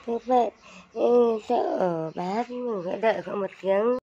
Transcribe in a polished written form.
Thế vậy sẽ ở bài hát mình sẽ đợi khoảng 1 tiếng.